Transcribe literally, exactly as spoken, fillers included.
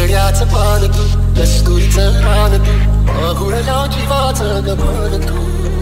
केवड्याचं पान तू, कस्तुरीचं रान तू, अघुळल्या जीवाचं गमन तू.